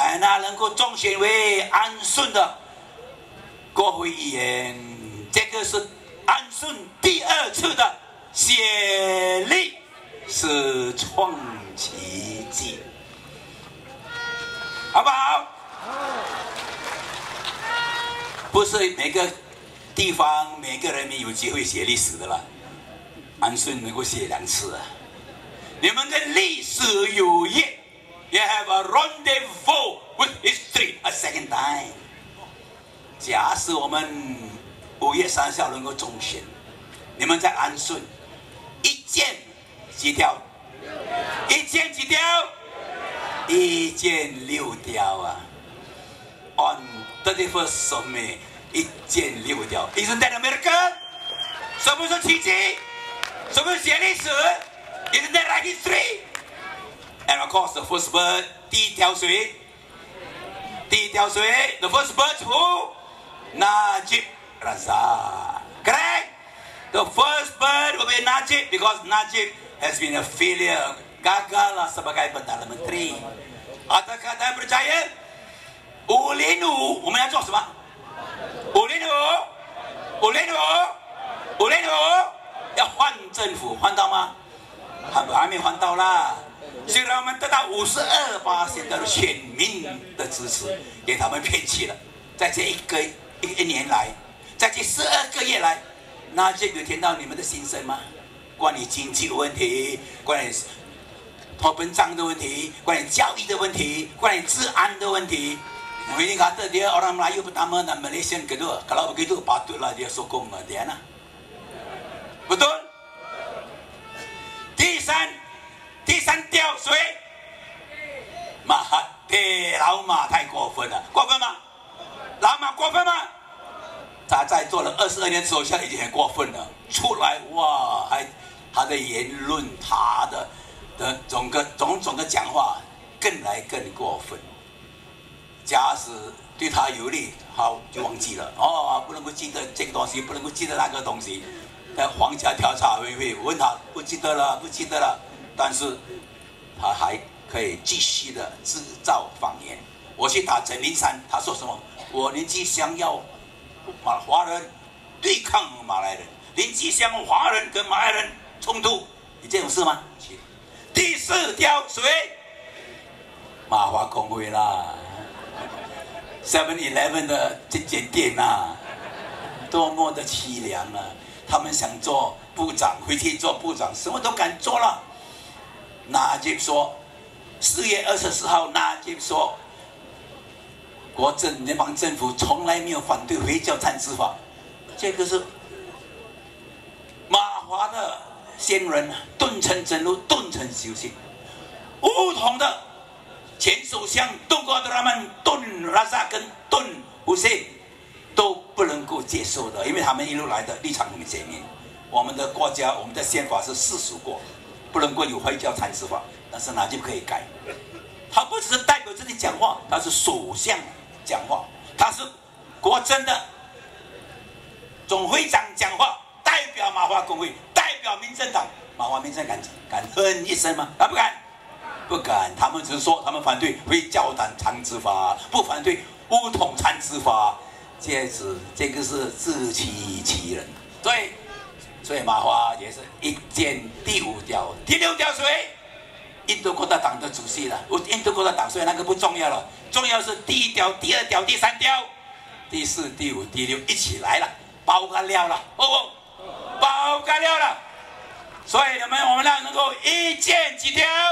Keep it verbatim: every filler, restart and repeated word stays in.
采纳能够中选为安顺的国会议员，这个是安顺第二次的写历史创奇迹，好不好？不是每个地方每个人民有机会写历史的了，安顺能够写两次啊！你们跟历史有约。You have a rendezvous with history a second time。假使我们五月三十号能够中选，你们在安顺一箭几雕？一箭几雕？一箭六雕啊 ！On thirty-first of May， 一箭六雕 ，Isn't that America？ 是不是奇迹？是不是写历史 ？Isn't that like history？And of course, the first bird, 第一条谁？第一条谁 ？The first bird who? Najib Razak. Correct? The first bird will be Najib because Najib has been a failure. Gagal lah sebagai Perdana Menteri. Adakah anda percaya? Ulinu, 我们要做什么 ？Ulinu, Ulinu, Ulinu， 要换政府，换到吗？还还没换到啦。虽然我们得到五十二%的选民的支持，给他们骗去了。在这一个一一年来，在这十二个月来，那这有听到你们的心声吗？关于经济的问题，关于脱本账的问题，关于教育的问题，关于治安的问题。Ini kata dia orang Melayu pertama dan Malaysian kedua. Kalau begitu patutlah dia sokong dia nah. Betul? 第三。第三条谁？马哈蒂老马太过分了，过分吗？老马过分吗？他在做了二十二年首相，已经很过分了。出来哇，还他的言论，他的的种个种种的讲话，更来更过分。假使对他有利，好就忘记了哦，不能够记得这个东西，不能够记得那个东西。但皇家调查委员会问他，不记得了，不记得了。但是他还可以继续的制造谎言。我去打陈林山，他说什么？我年纪想要马华人对抗马来人，年纪想华人跟马来人冲突，有这种事吗？第四条谁？马华工会啦 ，Seven Eleven 的这间店呐、啊，多么的凄凉啊！他们想做部长，回去做部长，什么都敢做了。纳吉说，四月二十四号，纳吉说，国政联邦政府从来没有反对回教产制法，这个是马华的先人顿成真路，顿成修行。乌统的前首相顿国的他们顿拉萨跟顿胡塞都不能够接受的，因为他们一路来的立场很鲜明。我们的国家，我们的宪法是世俗过。不能够有回教产制法，但是纳吉可以改。他不只是代表自己讲话，他是首相讲话，他是国政的总会长讲话，代表马华工会，代表民政党。马华民政敢敢哼一声吗？敢不敢？不敢。他们只是说他们反对回教产制法，不反对乌统产制法。这是这个是自欺欺人。所以。所以马华也是一箭第五条，第六条谁？印度国大党的主席了。印度国大党，所以那个不重要了，重要是第一条、第二条、第三条、第四、第五、第六一起来了，包干料了，哦哦，包干料了。所以你们我们要能够一箭几条？